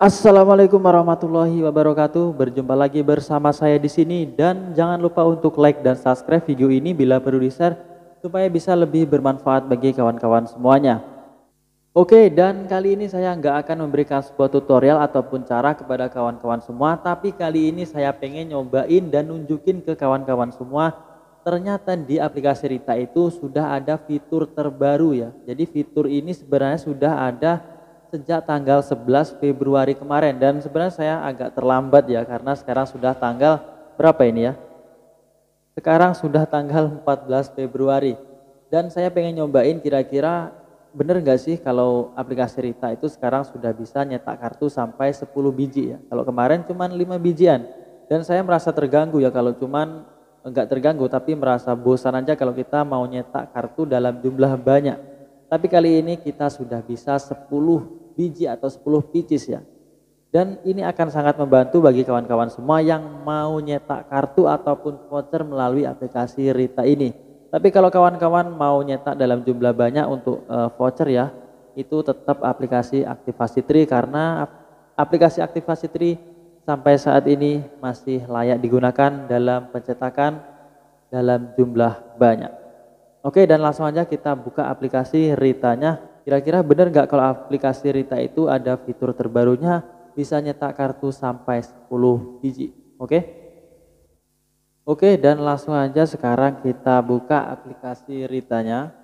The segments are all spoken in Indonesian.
Assalamualaikum warahmatullahi wabarakatuh. Berjumpa lagi bersama saya di sini dan jangan lupa untuk like dan subscribe video ini bila perlu di-share supaya bisa lebih bermanfaat bagi kawan-kawan semuanya. Oke, dan kali ini saya nggak akan memberikan sebuah tutorial ataupun cara kepada kawan-kawan semua, tapi kali ini saya pengen nyobain dan nunjukin ke kawan-kawan semua. Ternyata di aplikasi Rita itu sudah ada fitur terbaru ya. Jadi fitur ini sebenarnya sudah ada sejak tanggal 11 Februari kemarin dan sebenarnya saya agak terlambat ya karena sekarang sudah tanggal berapa ini ya? Sekarang sudah tanggal 14 Februari dan saya pengen nyobain kira-kira bener nggak sih kalau aplikasi Rita itu sekarang sudah bisa nyetak kartu sampai 10 biji ya. Kalau kemarin cuman 5 bijian dan saya merasa terganggu ya kalau cuman enggak terganggu tapi merasa bosan aja kalau kita mau nyetak kartu dalam jumlah banyak. Tapi kali ini kita sudah bisa 10 biji atau 10 pieces ya. Dan ini akan sangat membantu bagi kawan-kawan semua yang mau nyetak kartu ataupun voucher melalui aplikasi Rita ini. Tapi kalau kawan-kawan mau nyetak dalam jumlah banyak untuk voucher ya, itu tetap aplikasi Aktivasi Tri karena aplikasi Aktivasi Tri sampai saat ini masih layak digunakan dalam pencetakan dalam jumlah banyak. Oke, dan langsung aja kita buka aplikasi Ritanya. Kira-kira benar nggak kalau aplikasi Rita itu ada fitur terbarunya bisa nyetak kartu sampai 10 biji. Oke? Oke, dan langsung aja sekarang kita buka aplikasi Ritanya.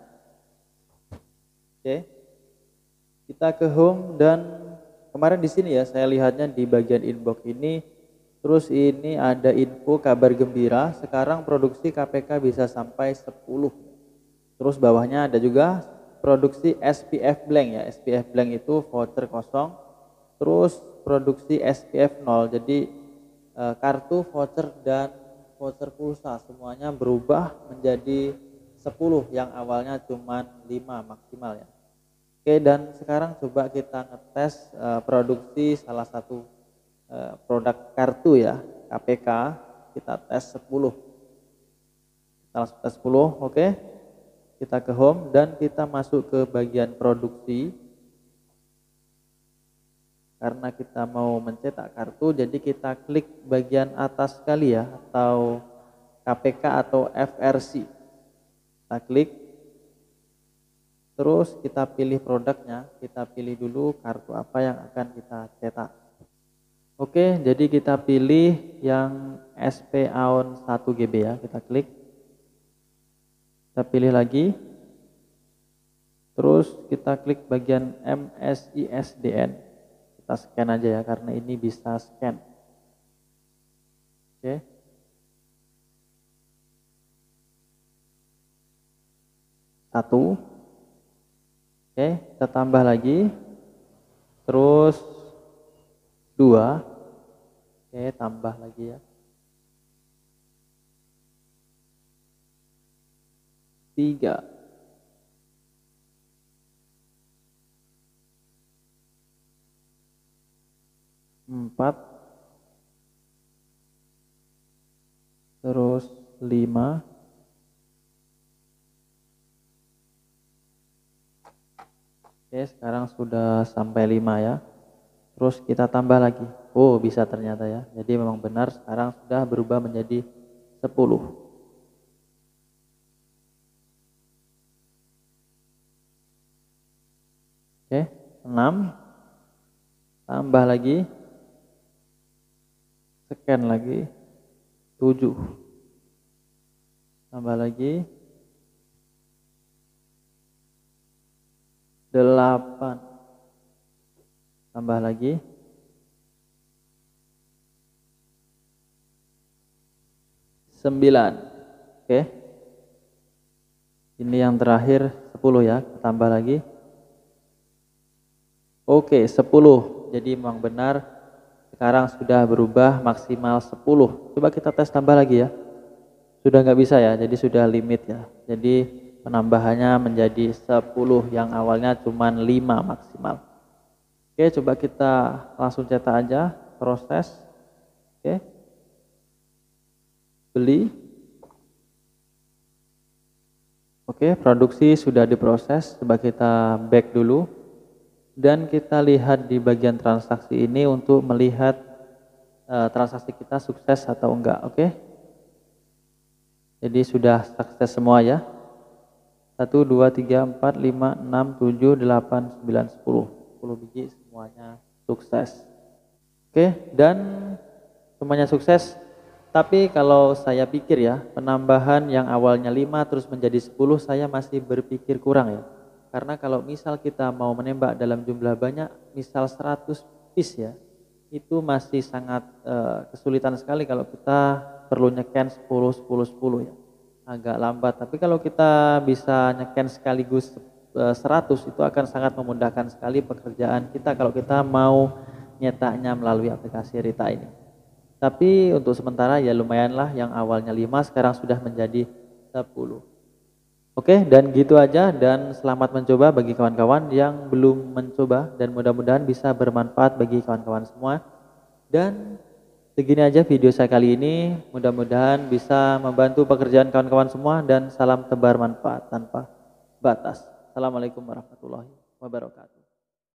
Oke. Kita ke home dan kemarin di sini ya saya lihatnya di bagian inbox ini terus ini ada info kabar gembira sekarang produksi KPK bisa sampai 10. Terus bawahnya ada juga produksi SPF blank ya. SPF blank itu voucher kosong. Terus produksi SPF 0. Jadi kartu voucher dan voucher pulsa semuanya berubah menjadi 10 yang awalnya cuma 5 maksimal ya. Oke, dan sekarang coba kita ngetes produksi salah satu produk kartu ya, KPK. Kita tes 10. Kita langsung tes 10, oke. Kita ke home dan kita masuk ke bagian produksi. Karena kita mau mencetak kartu, jadi kita klik bagian atas sekali ya, atau KPK atau FRC. Kita klik, terus kita pilih produknya, kita pilih dulu kartu apa yang akan kita cetak. Oke, jadi kita pilih yang SP AON 1 GB ya, kita klik. Kita pilih lagi, terus kita klik bagian MSISDN. Kita scan aja ya karena ini bisa scan. Oke. Satu. Oke, kita tambah lagi. Terus 2. Oke, tambah lagi ya. 3. 4. Terus 5. Oke, sekarang sudah sampai 5 ya. Terus kita tambah lagi. Oh, bisa ternyata ya. Jadi memang benar sekarang sudah berubah menjadi 10. Oke, 6. Tambah lagi. Scan lagi. 7. Tambah lagi. 8. Tambah lagi. 9. Oke. Ini yang terakhir 10 ya, tambah lagi. Oke, 10. Jadi memang benar sekarang sudah berubah maksimal 10. Coba kita tes tambah lagi ya. Sudah nggak bisa ya, jadi sudah limit ya. Jadi penambahannya menjadi 10 yang awalnya cuma 5 maksimal. Oke, coba kita langsung cetak aja, proses. Oke. Beli. Oke, produksi sudah diproses. Coba kita back dulu. Dan kita lihat di bagian transaksi ini untuk melihat transaksi kita sukses atau enggak. Oke. Jadi sudah sukses semua ya. 1, 2, 3, 4, 5, 6, 7, 8, 9, 10. 10 biji semuanya sukses. Oke, dan semuanya sukses. Tapi kalau saya pikir ya, penambahan yang awalnya 5 terus menjadi 10 saya masih berpikir kurang ya. Karena kalau misal kita mau menembak dalam jumlah banyak, misal 100 piece ya, itu masih sangat kesulitan sekali kalau kita perlu nyeken 10, 10, 10 ya. Agak lambat, tapi kalau kita bisa nyeken sekaligus 100 itu akan sangat memudahkan sekali pekerjaan kita kalau kita mau nyetaknya melalui aplikasi Rita ini. Tapi untuk sementara ya lumayanlah, yang awalnya 5 sekarang sudah menjadi 10. Oke, dan gitu aja, dan selamat mencoba bagi kawan-kawan yang belum mencoba, dan mudah-mudahan bisa bermanfaat bagi kawan-kawan semua. Dan segini aja video saya kali ini, mudah-mudahan bisa membantu pekerjaan kawan-kawan semua, dan salam tebar manfaat tanpa batas. Assalamualaikum warahmatullahi wabarakatuh.